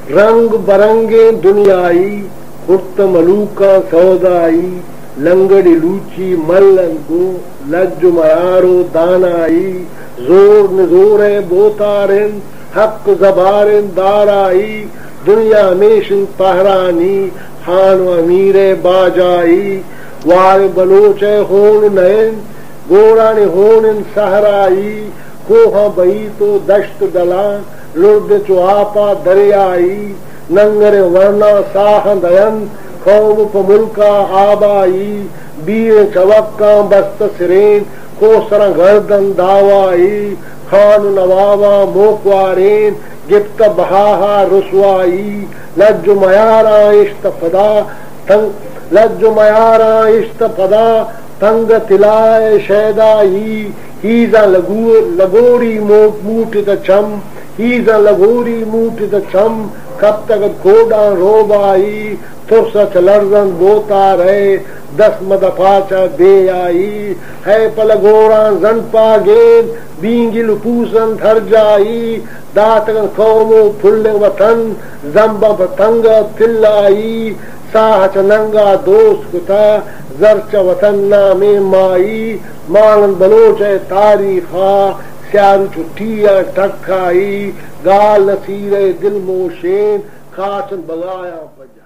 रंग बरंगे दुनियाई खुर्त मलूका सौदाई लंगड़ी लूची मल्लन को लज मयारो दानाई जोर नजोरे बोतारिन हक जबारिन दाराई दुनिया मेशिन पहरानी खान अमीरे बाजाई वार बलोचे होन नयन गोराने होन सहराई कोहा बही तो दश्त डला लुर्द चुआपा दरियाई नंगरे वर्णा साह दयन कौम मुल्का आबाई बीर चवक्का बस्त सिरेन कोसरा गर्दन दावाई खान नवावा मोकवारेन गिफ्त बहाहा रुसवाई लज मयारा इश्तफदा तंग तिलाए शैदाई हीजा लगोरी मूटित छम हीजा लगोरी मूटित छम कब तक घोड़ा रोबाई तुरसच लर्जन बोता रहे दस मदफाचा दे आई है पल घोड़ा जन पागेन बींगिल पूसन थर जाई दातगन कौमो फुल्ले वतन जम्बा पतंग तिल्लाई साहच नंगा दोस्त कुता जरच वतन नामे माई मालन बलोच तारीखा स्यारू छुट्टिया टक्काई गाल नसीरे दिल मोशेन खासन बगाया